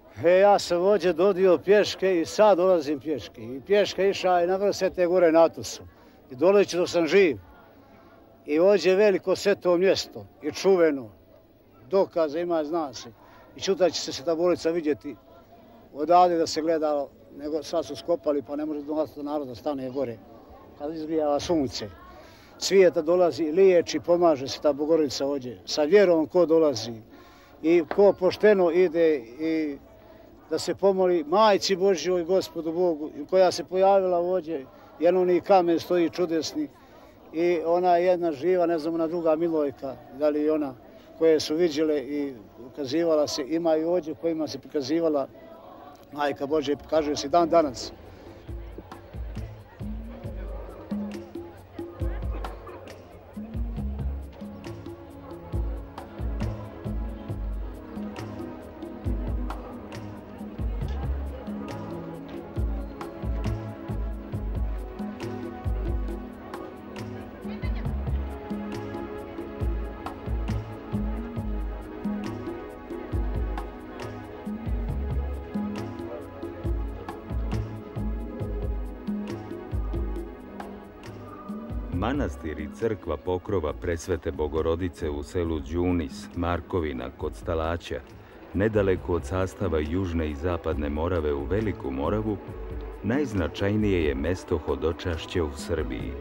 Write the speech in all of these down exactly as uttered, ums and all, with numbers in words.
E, ja sam ovdje dodio pješke i sad dolazim pješke. I pješka išla i na vrh Svete gore na Atosu. I doleći dok sam živ. I ovdje je veliko sveto mjesto i čuveno. Dokaze ima, zna se. I čutat će se Sveta bolnica vidjeti odavde da se gleda, nego sad su skopali pa ne može do naroda stane gore. Kad izgrijava sunce. Svijeta dolazi, liječi, pomaže Sveta Bogorodica ovdje. Sa vjerom ko dolazi i ko pošteno ide i da se pomoli Majci Božjoj, Gospodu Bogu, koja se pojavila ovdje. Jedan kamen stoji čudesni i ona je jedna živa, ne znam, ona druga Milojka, da li ona koje su viđele i ukazivala se, ima i ovdje kojima se prikazivala Majka Božja, kaže se dan danas. Manastir i crkva pokrova Presvete Bogorodice u selu Đunis, Markovina, kod Stalaća, nedaleko od sastava Južne i Zapadne Morave u Veliku Moravu, najznačajnije je mesto hodočašća u Srbiji.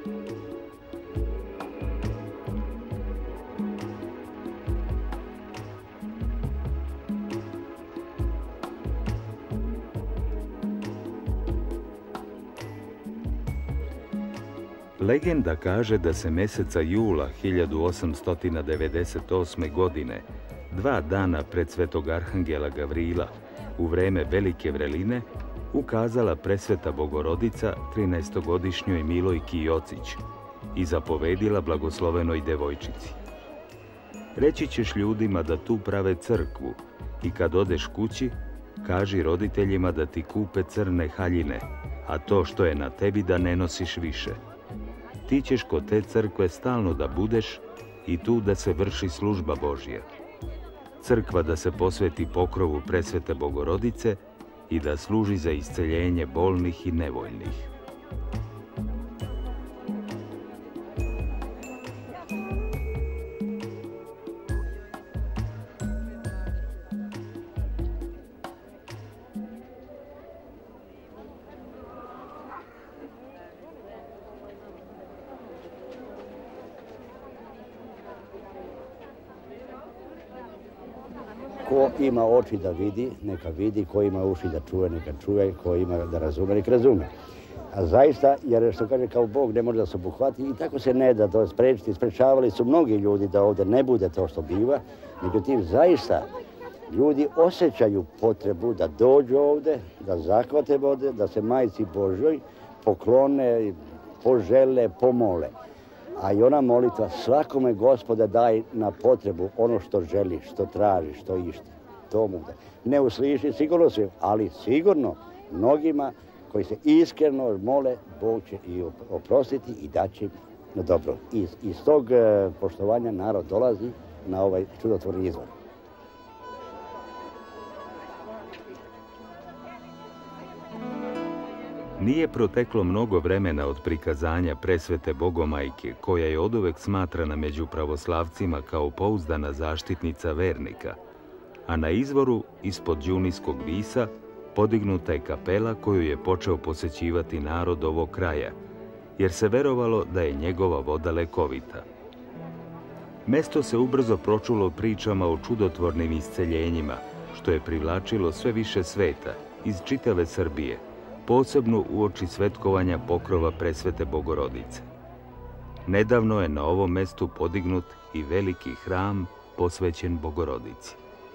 Legenda kaže da se meseca jula hiljadu osamsto devedeset osme. godine, dva dana pred Svetog Arhangela Gavrila, u vreme Velike vreline, ukazala Presveta Bogorodica trinaestogodišnjoj Milojki Jocić i zapovedila blagoslovenoj devojčici. Reći ćeš ljudima da tu prave crkvu i kad odeš kući, kaži roditeljima da ti kupe crne haljine, a to što je na tebi da ne nosiš više. Ti ćeš kod te crkve stalno da budeš i tu da se vrši služba Božja. Crkva da se posveti pokrovu Presvete Bogorodice i da služi za isceljenje bolnih i nevoljnih. Ko ima oči da vidi, neka vidi, ko ima uši da čuje, neka čuje, ko ima da razume, neka razume. A zaista, jer što kaže kao Bog ne može da se obuhvati i tako se ne da to sprečiti. Sprečavali su mnogi ljudi da ovdje ne bude to što biva, međutim zaista ljudi osjećaju potrebu da dođu ovdje, da zahvate vode, da se Majci Božjoj poklone, požele, pomole. A i ona molitva svakome Gospode daj na potrebu ono što želi, što traži, što ište. To mu da. Ne usliši sigurno se, ali sigurno mnogima koji se iskreno mole, Bog će i oprostiti i daće na dobro. Iz, iz tog poštovanja narod dolazi na ovaj čudotvorni izvor. Nije proteklo mnogo vremena od prikazanja Presvete Bogomajke, koja je oduvek smatrana među pravoslavcima kao pouzdana zaštitnica vernika, a na izvoru, ispod Đunijskog visa, podignuta je kapela koju je počeo posećivati narod ovog kraja, jer se verovalo da je njegova voda lekovita. Mesto se ubrzo pročulo pričama o čudotvornim isceljenjima, što je privlačilo sve više sveta iz čitave Srbije, posebno uoči svetkovanja pokrova Presvete Bogorodice. Nedavno je na ovom mestu podignut i veliki hram posvećen Bogorodici.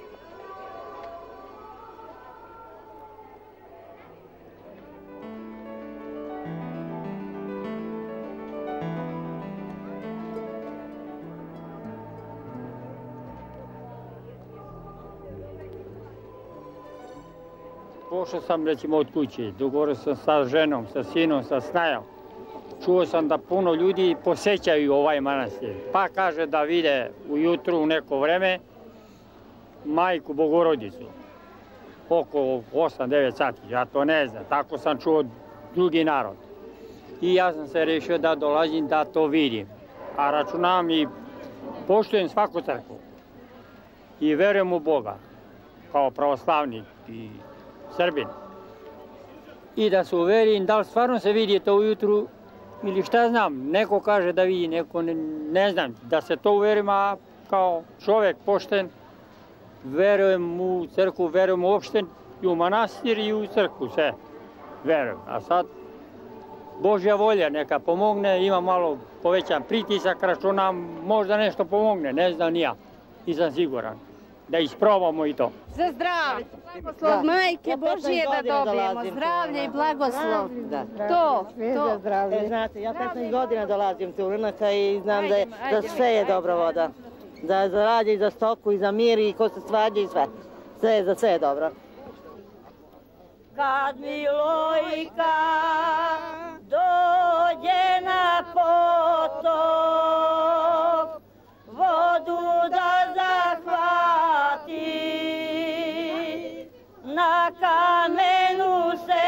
Pošao sam, recimo, od kuće, dogovorio sam sa ženom, sa sinom, sa snajom. Čuo sam da puno ljudi posećaju ovaj manastir. Pa kaže da vide ujutru u neko vreme Majku Bogorodicu. oko osam devet sati, ja to ne znam, tako sam čuo drugi narod. I ja sam se rešio da dolazim da to vidim, a računam i poštujem svaku crkvu i verujem u Boga, kao pravoslavnik i Srbin. I da se uverim da li stvarno se vidi to ujutru ili šta znam, neko kaže da vidi, neko ne, ne znam, da se to uverim, a kao čovjek pošten, verujem u crkvu, verujem uopšte i u manastir i u crkvu, sve verujem. A sad, Božja volja neka pomogne, ima malo povećan pritisak, računam, možda nešto pomogne, ne znam ni ja, nisam siguran. Da isprobamo i to. Za zdravlje, blagoslov Majke Božije da dobijemo, zdravlje i blagoslov. To, to. Znate, ja petnaest godina dolazim tu Rnaka i znam da, je, da sve je dobra voda. Da za rađe i za stoku i za mir i ko se svađa i sve. Sve, za sve je dobro. Kad Milojka dođe na potok, vodu da zahvati, na kamenu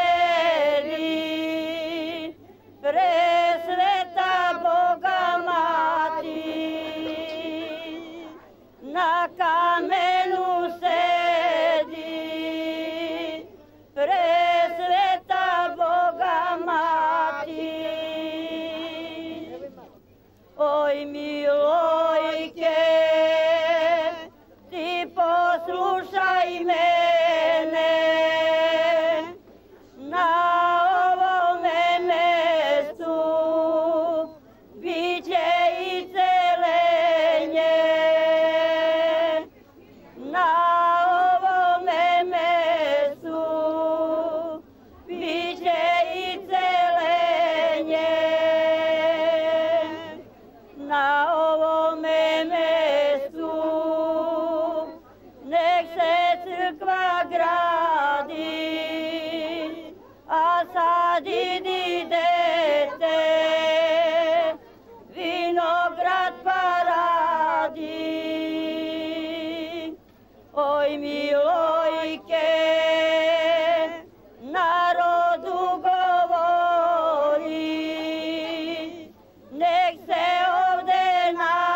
sedi, presveta Boga mati. Na kamenu sedi, presveta Boga mati. Oj Milojke, ti poslušaj mene, na ovome mestu biće i celenje. Na ovome mestu biće i celenje. Na ovome mestu nek se crkva gradi, a sad idi dete, vinograd pa radi. Oj Milojke, narodu govori, nek se ovde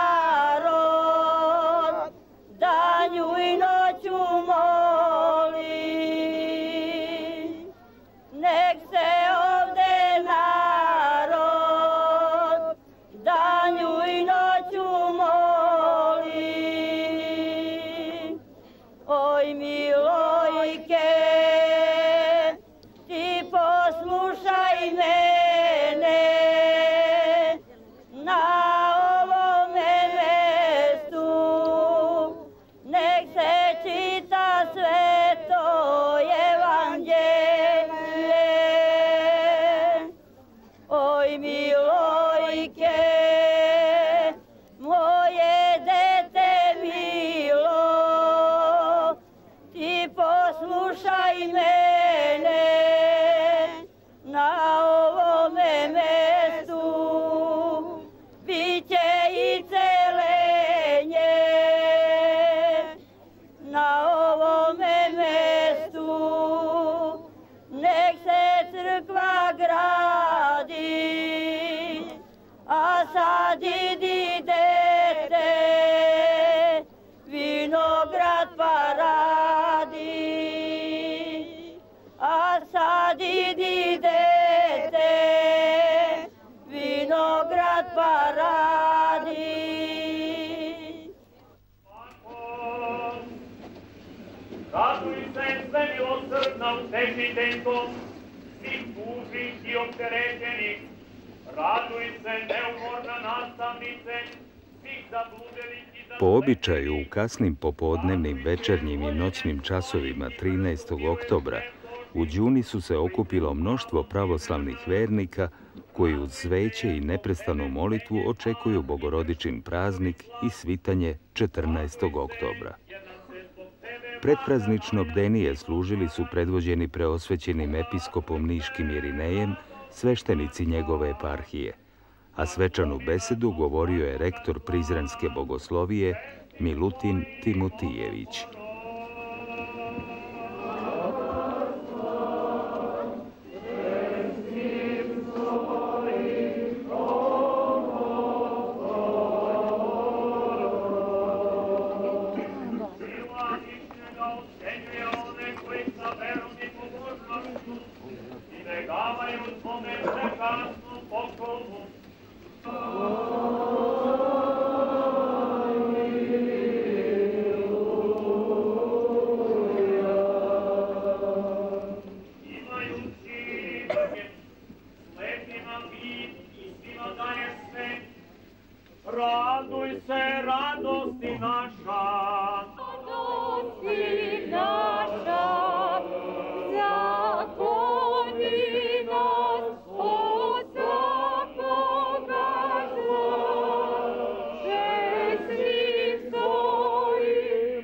narod danju i noću moli. Nek se ovde narod danju i noću moli. Oj Milojke, ti poslušaj mene, na ovome mestu nek se čita sveto evanđelje. Oj Milojke, moje dete milo, ti poslušaj mene, na ovome mestu biće i celenje. Na ovome mestu nek se crkva gradi, a sad idi dete, vinograd pa radi. A sad idi dete, vinograd pa radi. Raduj se sve milosrdna utešiteljko, svih tužnih i opterećenih. Raduj se neumorna nastavnice, svih zabludenih i zabludenih. Po običaju, u kasnim popodnevnim, večernjim i noćnim časovima trinaestog oktobra u Đuni su se okupilo mnoštvo pravoslavnih vernika koji uz sveće i neprestanu molitvu očekuju Bogorodičin praznik i svitanje četrnaestog oktobra. Predpraznično bdenije služili su predvođeni preosvećenim episkopom Niškim Irinejem, sveštenici njegove eparhije, a svečanu besedu govorio je rektor Prizrenske bogoslovije Milutin Timotijević. Raduj se, radosti naša. Radosti naša, zakloni nas od svakoga zla. Čestnim svojim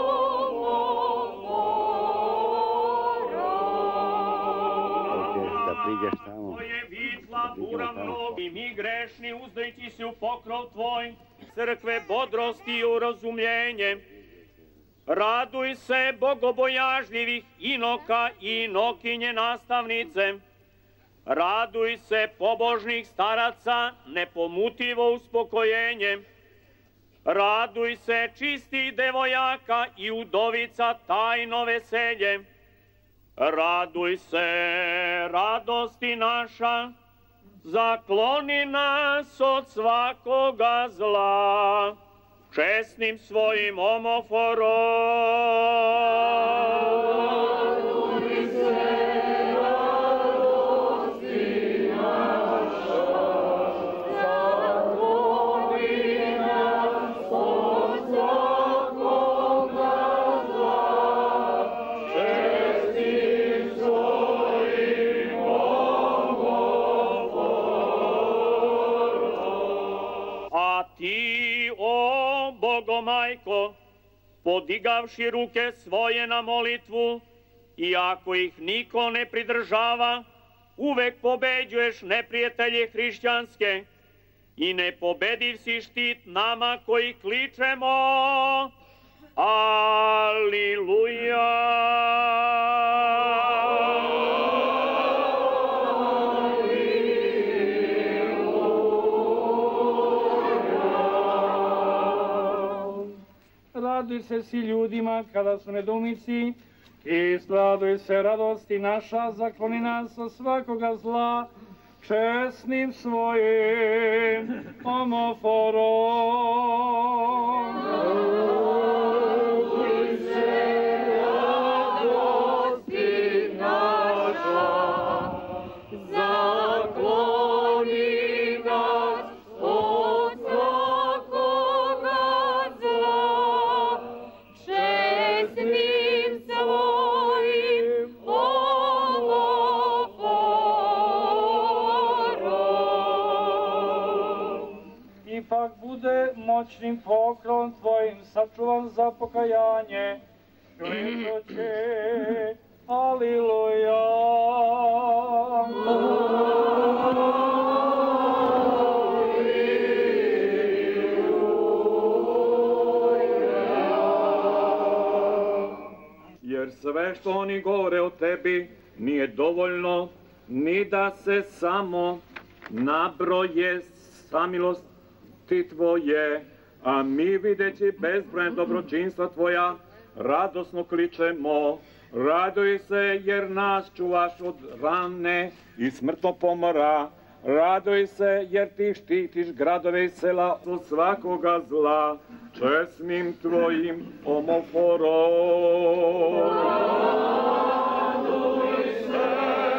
Da priđeš tamo. Tvoje vitla, bura mnogi, mi grešni, uzdajući se u pokrov tvoj, crkve bodrosti i urazumljenje. Raduj se, bogobojažljivih inoka i inokinje nastavnice. Raduj se, pobožnih staraca, nepomutivo uspokojenje. Raduj se, čistih devojaka i udovica, tajno veselje. Raduj se, radosti naša, zakloni nas od svakoga zla, česnim svojim omoforom. Raduj se, radosti naša, zakloni nas od svakoga zla, česnim svojim omoforom. A ti, o Bogomajko, podigavši ruke svoje na molitvu, i ako ih niko ne pridržava, uvek pobeđuješ neprijatelje hrišćanske i nepobediv si štit nama koji kličemo Aliluja. Raduj se si ljudima kada su nedoumici i sladuj se radosti naša, zakloni nas od svakoga zla, česnim svojim omoforom. Raduj se, radosti naša, zakloni nas od svakoga zla, česnim svojim omoforom. Ipak bude moćnim pokrovom tvojim sačuvan za pokajanje, klekoće, Aliluja. Jer sve što oni govore o tebi nije dovoljno ni da se samo nabroje samilosti tvoje, a mi videći bezbrojne dobročinstva tvoja radosno kličemo. Raduj se jer nas čuvaš od rane i smrtnog pomora. Raduj se jer ti štitiš gradove i sela od svakoga zla, česnim tvojim omoforom. Raduj se,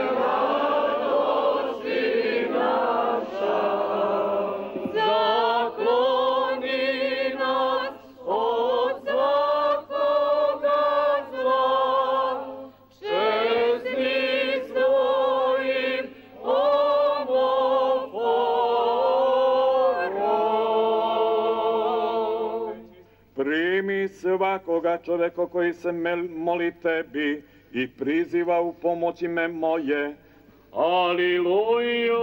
radosti naša, zakloni nas od svakoga zla, česnim svojim omoforom. Primi svakoga čoveka koji se moli tebi i priziva u pomoć ime moje. Aliluja!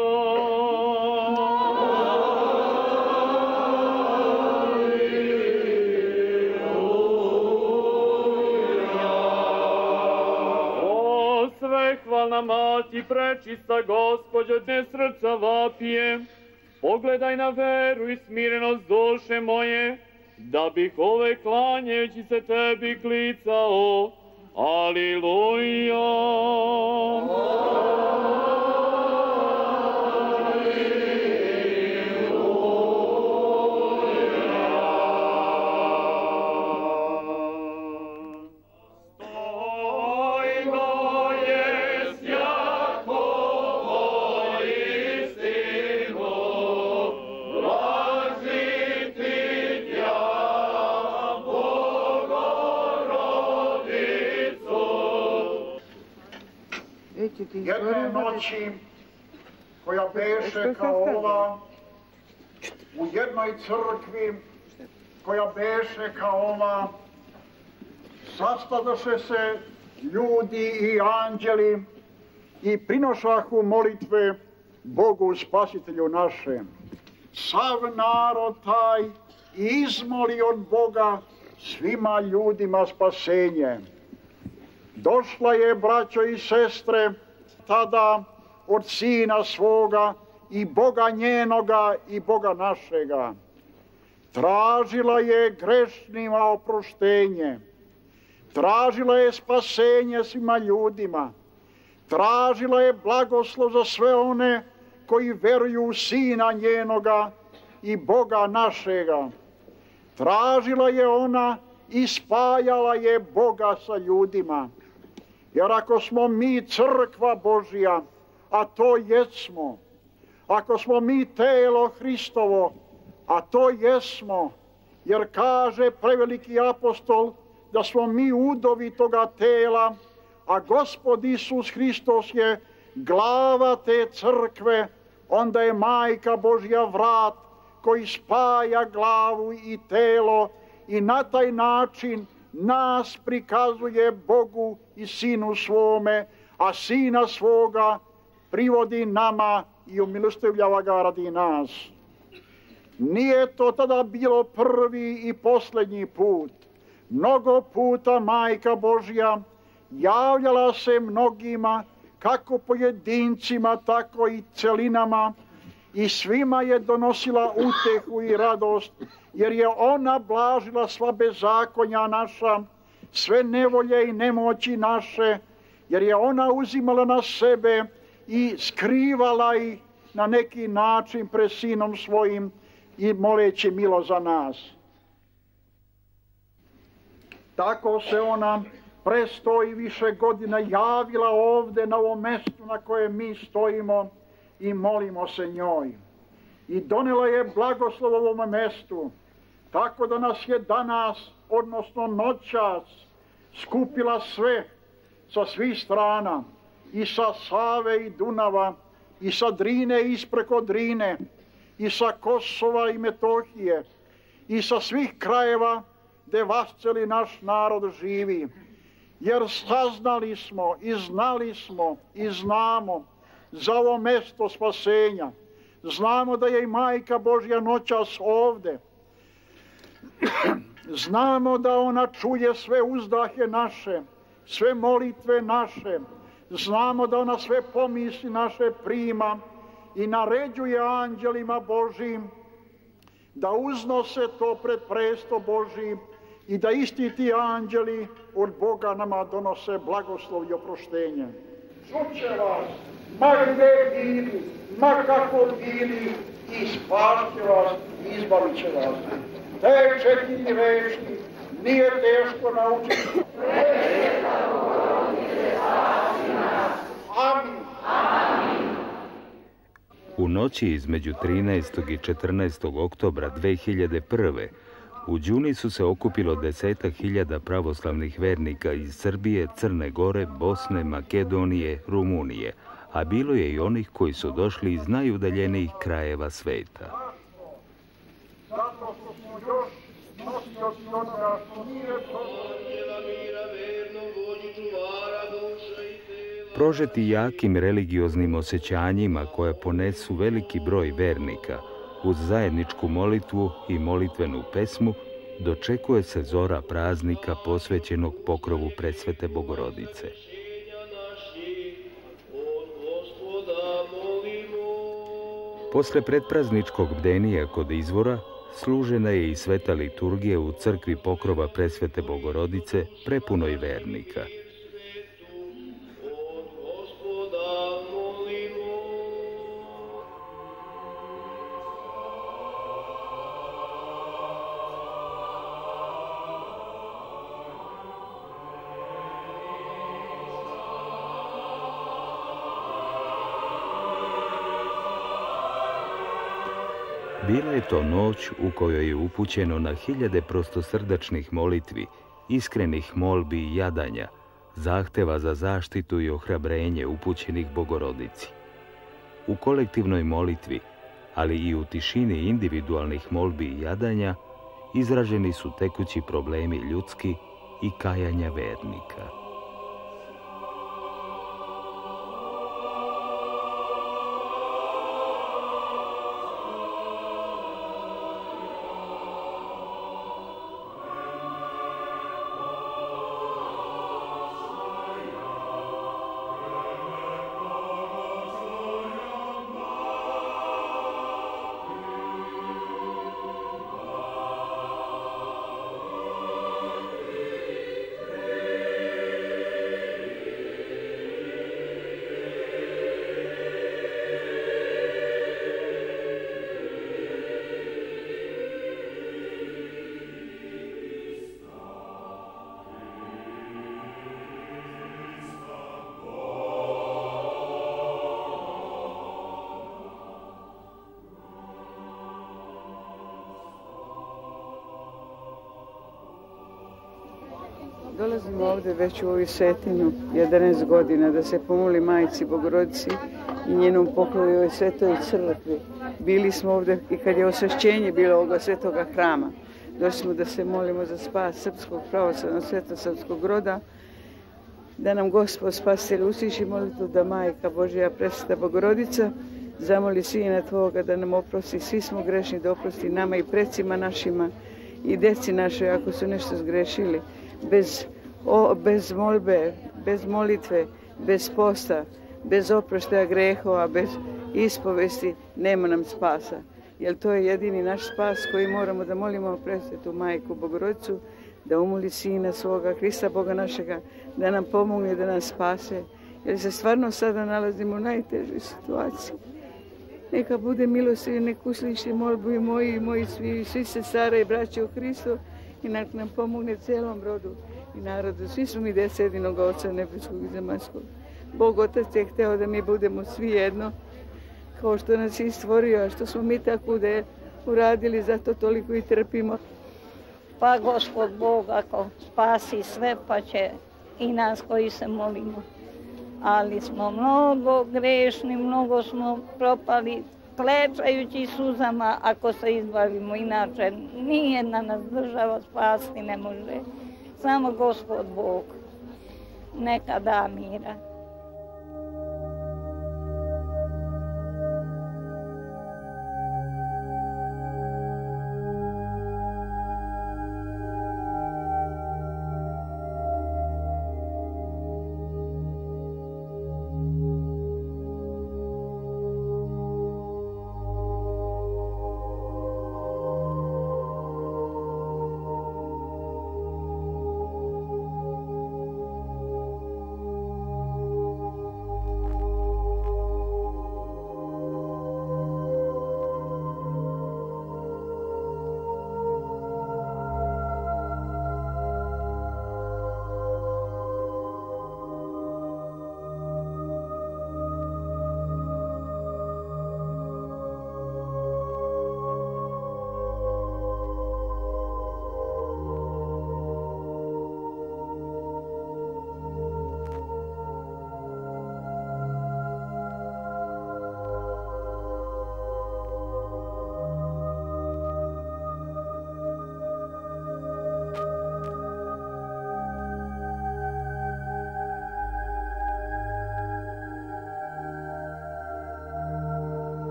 O svehvalna mati, prečista Gospođo, te srca vapije, pogledaj na veru i smirenost duše moje, da bih ove klanjajući se tebi klicao. Aliluja! Laži jedne noći koja beše kao ova, u jednoj crkvi koja beše kao ova, sastadoše se ljudi i anđeli i prinošahu molitve Bogu Spasitelju našem. Sav narod taj izmoli od Boga svima ljudima spasenje. Došla je, braćo i sestre, tada od Sina svoga i Boga njenoga i Boga našega. Tražila je grešnima oproštenje. Tražila je spasenje svima ljudima. Tražila je blagoslov za sve one koji veruju u Sina njenoga i Boga našega. Tražila je ona i spajala je Boga sa ljudima. Jer ako smo mi crkva Božja, a to jesmo, ako smo mi telo Hristovo, a to jesmo, jer kaže preveliki apostol da smo mi udovi toga tela, a Gospod Isus Hristos je glava te crkve, onda je Majka Božja vrat koji spaja glavu i telo i na taj način nas prikazuje Bogu i Sinu svome, a Sina svoga privodi nama i umilostivljava ga radi nas. Nije to tada bilo prvi i posljednji put. Mnogo puta Majka Božja javljala se mnogima, kako pojedincima, tako i celinama, i svima je donosila utehu i radost, jer je ona blažila sva bezakonja naša, sve nevolje i nemoći naše, jer je ona uzimala na sebe i skrivala ih na neki način pred Sinom svojim i moleći milo za nas. Tako se ona pre sto i više godina javila ovde na ovom mestu na kojem mi stojimo i molimo se njoj. I donela je blagoslov ovom mestu, tako da nas je danas, odnosno noćas, skupila sve sa svih strana, i sa Save i Dunava, i sa Drine i ispreko Drine, i sa Kosova i Metohije, i sa svih krajeva gde vasceli naš narod živi. Jer saznali smo i znali smo i znamo za ovo mesto spasenja. Znamo da je i Majka Božja noćas ovde. Znamo da ona čuje sve uzdahe naše, sve molitve naše. Znamo da ona sve pomisli naše prima i naređuje anđelima Božjim da uznose to pred presto Božjim i da isti ti anđeli od Boga nama donose blagoslov i oproštenje. Čuće vas, ma gde bili, ma kako bili, i spašće vas, i izbavit će vas. Te četiri reči nije teško naučiti. Amin. Amin. U noći između trinaestog i četrnaestog oktobra dve hiljade prve. u Đuni su se okupilo desetak hiljada pravoslavnih vernika iz Srbije, Crne Gore, Bosne, Makedonije, Rumunije, a bilo je i onih koji su došli iz najudaljenijih krajeva sveta. Prožeti jakim religioznim osjećanjima koje ponesu veliki broj vernika, uz zajedničku molitvu i molitvenu pesmu, dočekuje se zora praznika posvećenog pokrovu Presvete Bogorodice. Posle predprazničkog bdenija kod izvora, služena je i sveta liturgija u crkvi pokrova Presvete Bogorodice, prepunoj vernika. Bila je to noć u kojoj je upućeno na hiljade prostosrdačnih molitvi, iskrenih molbi i jadanja zahteva za zaštitu i ohrabrenje upućenih Bogorodici. U kolektivnoj molitvi, ali i u tišini individualnih molbi i jadanja, izraženi su tekući problemi ljudski i kajanja vernika. Dolazimo ovdje već u ovu Svetinu, jedanaest godina, da se pomoli Majci Bogorodici i njenom poklovu u ovoj Svetoj crkvi. Bili smo ovdje i kad je osvešćenje bilo ovoga Svetoga hrama. Došli smo da se molimo za spas srpskog pravoslavnog svetosavskog roda, da nam Gospod Spasitelj usliši molitvu, da Majka Božja Presveta Bogorodica zamoli Sina Tvoga da nam oprosti, svi smo grešni, da oprosti nama i precima našima i deci našoj ako su nešto zgrešili. Bez, o, bez molbe, bez molitve, bez posta, bez oproštaja grehova, bez ispovesti nema nam spasa. Jer to je jedini naš spas koji moramo da molimo Presvetu Majku Bogorodicu, da umoli Sina svoga, Krista Boga našega, da nam pomogne, da nas spase. Jer se stvarno sada nalazimo u najtežoj situaciji. Neka bude milostiv, neka usliši molbu i moji i moji svi, svi sestara i braće u Hristu i nek nam pomogne celom rodu i narodu. Svi smo mi djeca jedinog Oca nebeskog i zemaljskog. Bog Otac je hteo da mi budemo svi jedno, kao što nas je stvorio, a što smo mi tako da je uradili, zato toliko i trpimo. Pa Gospod Bog ako spasi sve, pa će i nas koji se molimo. Ali smo mnogo grešni, mnogo smo propali, klečajući suzama ako se izbavimo. Inače, nijedna nas država spasti ne može. Samo Gospod Bog neka da mira.